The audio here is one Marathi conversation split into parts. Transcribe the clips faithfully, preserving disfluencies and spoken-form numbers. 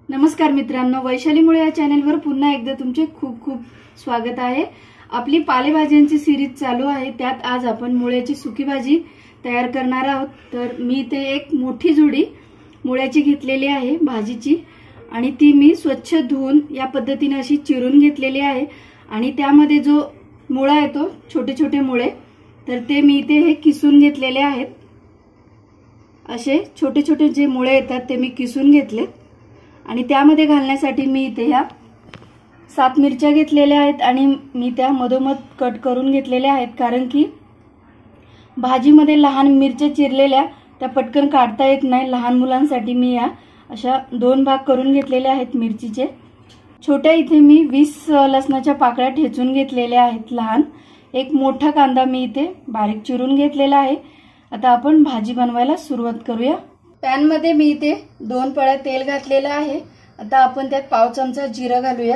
नमस्कार मित्रांनो, वैशाली मुळे या चॅनलवर पुन्हा एकदा तुमचे खूप खूप स्वागत आहे। आपली पालेभाज्यांची सीरीज चालू आहे, त्यात आज आपण मुळ्याची सुकी भाजी तयार करणार आहोत। तर मी इथे एक मोठी जुडी मुळ्याची घेतलेली आहे भाजीची, आणि ती मी स्वच्छ धुवून या पद्धतीने अशी चिरून घेतलेली आहे। आणि त्यामध्ये जो मुळा येतो, छोटे छोटे मुळे, तर ते मी इथे हे किसून घेतलेले आहेत। असे छोटे छोटे जे मुळे येतात ते मी किसून घेतले, आणि त्यामध्ये घालण्यासाठी मी इथे ह्या सात मिरच्या घेतलेल्या आहेत आणि मी त्या मधोमध कट करून घेतलेल्या आहेत, कारण की भाजीमध्ये लहान मिरच्या चिरलेल्या त्या पटकन काढता येत नाही। लहान मुलांसाठी मी या अशा दोन भाग करून घेतलेले आहेत मिरचीचे। छोट्या इथे मी वीस लसणाच्या पाकळ्या ठेचून घेतलेल्या आहेत लहान। एक मोठा कांदा मी इथे बारीक चिरून घेतलेला आहे। आता आपण भाजी बनवायला सुरुवात करूया। पॅन मध्ये मी इथे दोन पळ्या तेल घातलेलं आहे। आता आपण त्यात पाव चमचा जिरा घालूया,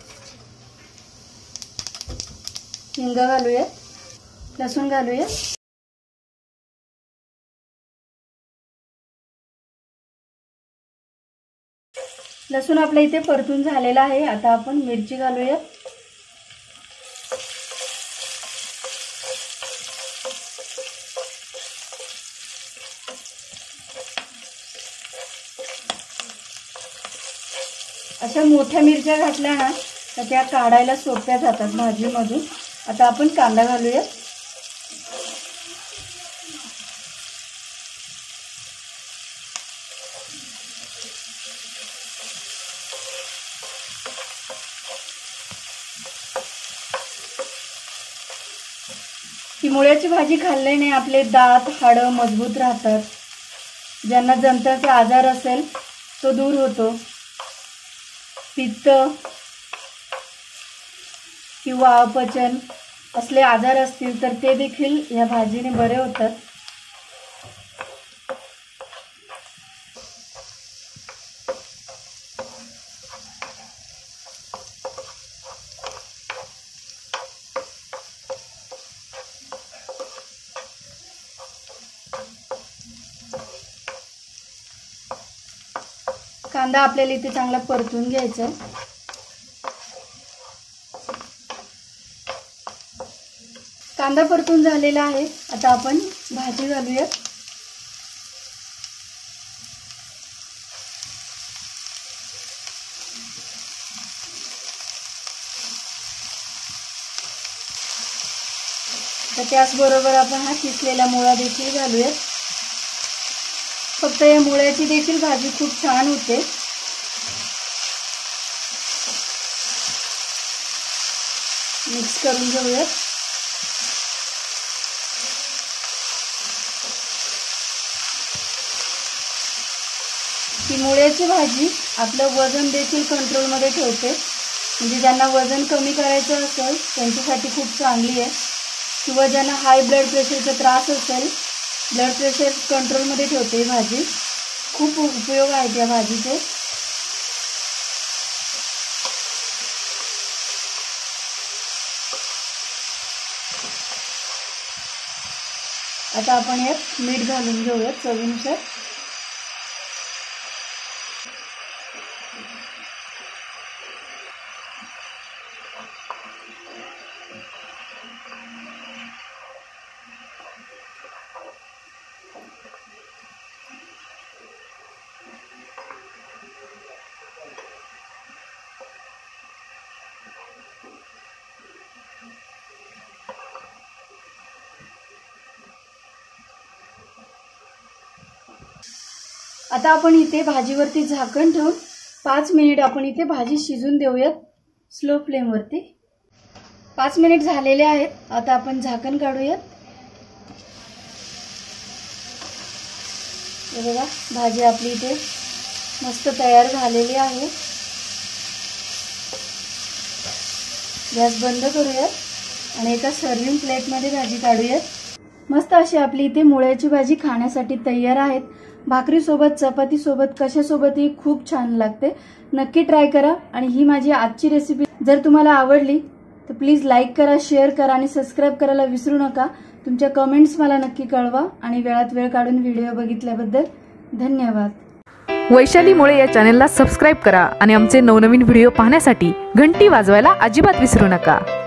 हिंग घालूया, लसूण घालूया, लसूण आपल्या इथे परतून झालेला आहे। आता आपण मिरची घालूया, अशा मोठ्या मिरच्या घातल्या ना तर त्या काढायला सोप्या जातात भाजीमधून। आता आपण कांदा घालूया, ही मुळ्याची भाजी खाल्ल्याने आपले दात हाडं मजबूत राहतात। ज्यांना जंताचा आजार असेल तो दूर होतो। पित्त किंवा अपचन असले आजार असतील तर ते देखील या भाजीने बरे होतात। कांदा आपल्याला इथे चांगला परतून घ्यायचा आहे। कांदा परतून झालेला आहे। आता आपण भाजी घालूया, तर त्याचबरोबर आपण हा किसलेला मुळा देखील घालूया। फक्त या मुळ्याची देखील भाजी खूप छान होते। मिक्स करून घेऊया। ही मुळ्याची भाजी आपलं वजन देखील कंट्रोलमध्ये ठेवते, म्हणजे ज्यांना वजन कमी करायचं असेल त्यांच्यासाठी खूप चांगली आहे, किंवा ज्यांना हाय ब्लड प्रेशरचा त्रास असेल, ब्लड प्रेशर कंट्रोलमध्ये ठेवते ही भाजी। खूप उपयोग आहेत या भाजीचे। आता आपण यात मीठ घालून घेऊया चवीनुसार। आता आपण इथे भाजीवरती झाकण ठेवून पाच मिनिट आपण इथे भाजी शिजून देऊयात स्लो फ्लेमवरती। पाच मिनिट झालेले आहेत। आता आपण झाकण काढूयात। हे बघा, भाजी आपली इथे मस्त तयार झालेली आहे। गॅस बंद करूयात आणि एका सर्विंग प्लेटमध्ये भाजी काढूयात। मस्त अशी आपली इथे मुळ्याची भाजी खाण्यासाठी तयार आहेत। भाकरी सोबत, चपाती सोबत, कशासोबतही खूप छान लागते। नक्की ट्राय करा। आणि ही माझी आजची रेसिपी जर तुम्हाला आवडली तर प्लीज लाईक करा, शेअर करा आणि सबस्क्राइब करायला विसरू नका। तुमच्या कमेंट्स मला नक्की कळवा, आणि वेळात वेळ काढून व्हिडिओ बघितल्याबद्दल धन्यवाद। वैशाली मुळे या चॅनलला सबस्क्राईब करा आणि आमचे नवनवीन व्हिडिओ पाहण्यासाठी घंटी वाजवायला अजिबात विसरू नका।